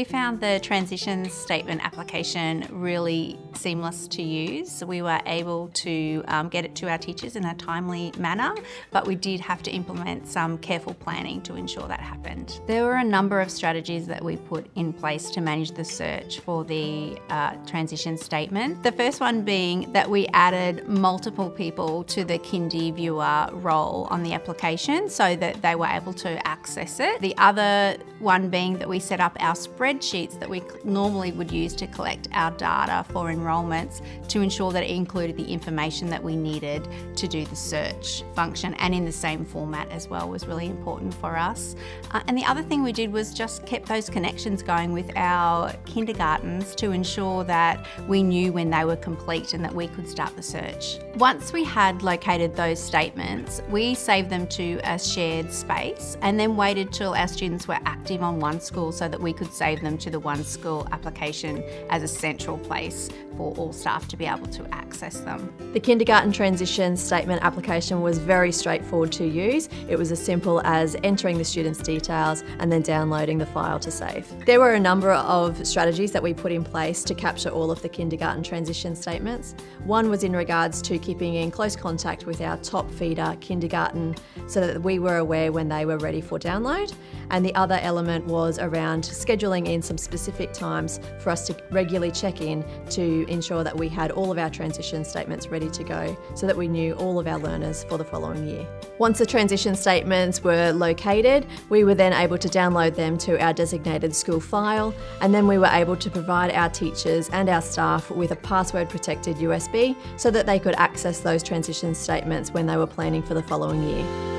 found the transition statement application really seamless to use. We were able to get it to our teachers in a timely manner, but we did have to implement some careful planning to ensure that happened. There were a number of strategies that we put in place to manage the search for the transition statement. The first one being that we added multiple people to the Kindy Viewer role on the application so that they were able to access it. The other one being that we set up our spreadsheets that we normally would use to collect our data for enrolments to ensure that it included the information that we needed to do the search function, and in the same format as well was really important for us. And the other thing we did was just kept those connections going with our kindergartens to ensure that we knew when they were complete and that we could start the search. Once we had located those statements, we saved them to a shared space and then waited till our students were active on One School so that we could save them to the One School application as a central place for all staff to be able to access them. The kindergarten transition statement application was very straightforward to use. It was as simple as entering the student's details and then downloading the file to save. There were a number of strategies that we put in place to capture all of the kindergarten transition statements. One was in regards to keeping in close contact with our top feeder kindergarten so that we were aware when they were ready for download. And the other element was around scheduling in some specific times for us to regularly check in to ensure that we had all of our transition statements ready to go so that we knew all of our learners for the following year. Once the transition statements were located, we were then able to download them to our designated school file, and then we were able to provide our teachers and our staff with a password protected USB so that they could access those transition statements when they were planning for the following year.